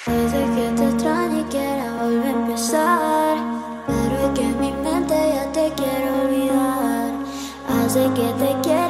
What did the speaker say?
Hace que te extrañe y quiera volver a empezar, pero es que en mi mente ya te quiero olvidar. Hace que te quiera